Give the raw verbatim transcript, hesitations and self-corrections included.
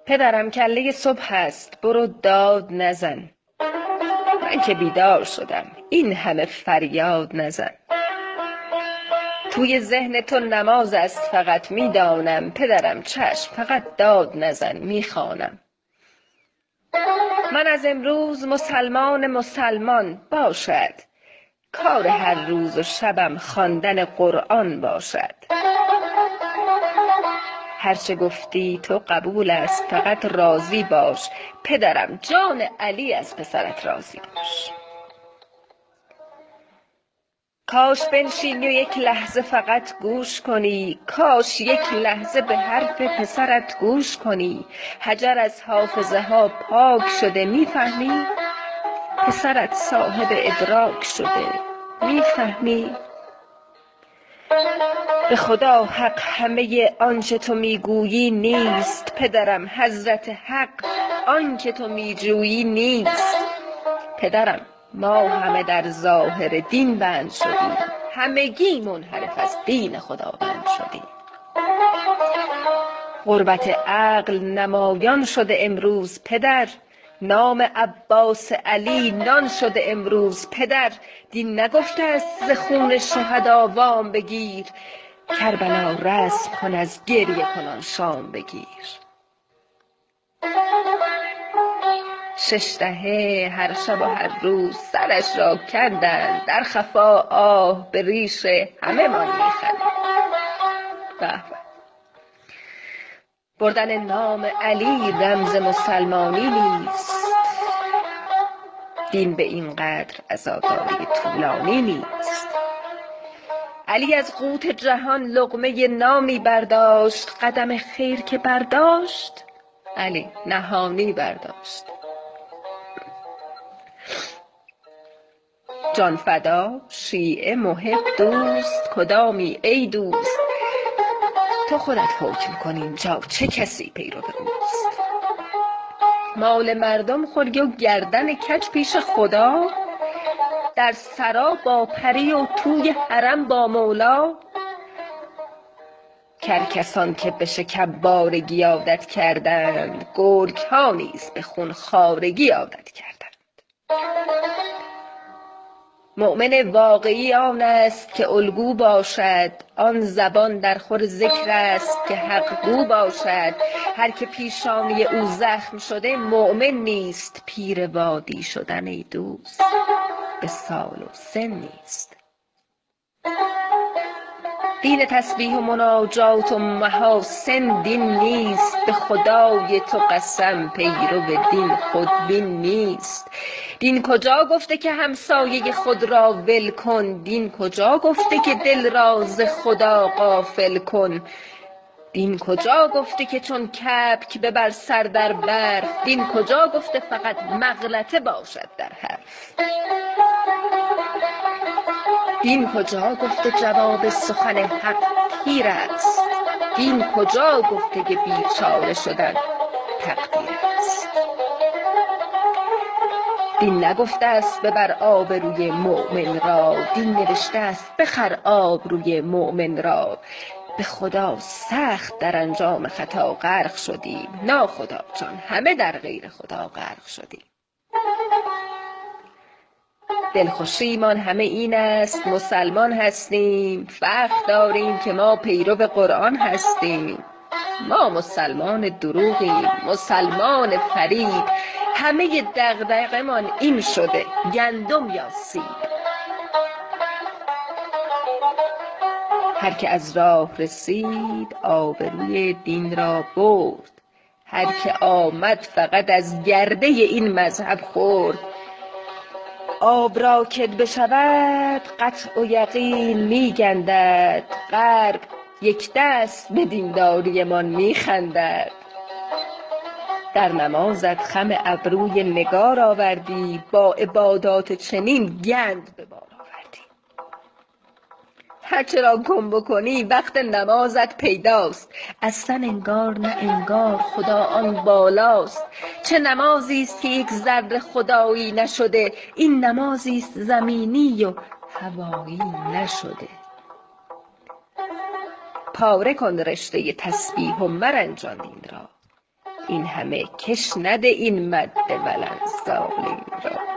پدرم کله صبح است، برو داد نزن. من که بیدار شدم، این همه فریاد نزن. توی ذهن تو نماز است فقط میدانم، پدرم چشم فقط داد نزن میخوانم. من از امروز مسلمان مسلمان باشد، کار هر روز و شبم خواندن قرآن باشد. هرچه گفتی تو قبول است، فقط راضی باش، پدرم جان علی از پسرت راضی باش. کاش بنشینی و یک لحظه فقط گوش کنی، کاش یک لحظه به حرف پسرت گوش کنی. حجر از حافظه ها پاک شده، میفهمی؟ پسرت صاحب ادراک شده، میفهمی؟ به خدا حق همه آنچه تو میگویی نیست، پدرم حضرت حق آنچه تو میجویی نیست. پدرم ما همه در ظاهر دین بند شدیم، همگی منحرف از دین خداوند شدیم. غربت عقل نمایان شده امروز پدر، نام عباس علی نان شده امروز پدر. دین نگفته است ز خون شهدا وام بگیر، کربلا رسم کن از گریه کنان شام بگیر. شش دهه هر شب و هر روز سرش را کندند، در خفا آه به ریش همه ما میخندند. به به. بردن نام علی رمز مسلمانی نیست، دین به این قدر عزاداری طولانی نیست. علی از قوت جهان لقمه نامی برداشت، قدم خیر که برداشت علی نهانی برداشت. جان فدا، شیعه، محب، دوست، کدامی ای دوست؟ تو خودت حکم کن اینجا چه کسی پیرو اوست. مال مردم خوری و گردن کج پیش خدا، در سرا با پری و توی حرم با مولا. کرکسان که به شکربارگی عادت کردند، گرگ ها نیز به خون خوارگی عادت کردند. مؤمن واقعی آن است که الگو باشد، آن زبان در خور ذکر است که حق گو باشد. هر که پیشانی او زخم شده مؤمن نیست، پیر وادی شدن ای دوست به سال و سن نیست. دین تسبیح و مناجات و محاسن دین نیست، به خدای تو قسم پیرو دین خودبین نیست. دین کجا گفته که همسایه خود را ول کن، دین کجا گفته که دل را ز خدا غافل کن. دین کجا گفته که چون کبک ببر سر در برف، دین کجا گفته فقط مغلطه باشد در حرف. دین کجا گفته جواب سخن حق تیر است، دین کجا گفته که بیچاره شدن تقدیر است. دین نگفته است ببر آبروی مؤمن را، دین نوشته است بخر آبروی مؤمن را. به خدا سخت در انجام خطا غرق شدیم، ناخدا جان همه در غیر خدا غرق شدیم. دلخوشیمان همه این است مسلمان هستیم، فخر داریم که ما پیرو قرآن هستیم. ما مسلمان دروغیم، مسلمان فریب، همه دغدغه‌مان این شده گندم یا سیب. هر که از راه رسید آبروی دین را برد، هر که آمد فقط از گرده این مذهب خورد. آب را که بشود قطع و یقین میگندد، غرب یک دست به دینداری من میخندد. در نمازت خم ابروی نگار آوردی، با عبادات چنین گند به بار آوردی. هرچه را گم بکنی وقت نمازت پیداست، اصلا انگار نه انگار خدا آن بالاست. چه نمازی است که یک ذره خدایی نشده، این نمازی است زمینی و هوایی نشده. پاره کن رشته تسبیح و مرنجان دین را، این همه کش نده این مد ولنسالین را.